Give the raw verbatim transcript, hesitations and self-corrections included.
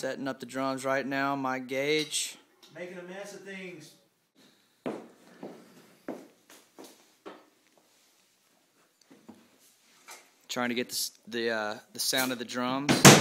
Setting up the drums right now, Mike Gage. Making a mess of things. Trying to get the the, uh, the sound of the drums.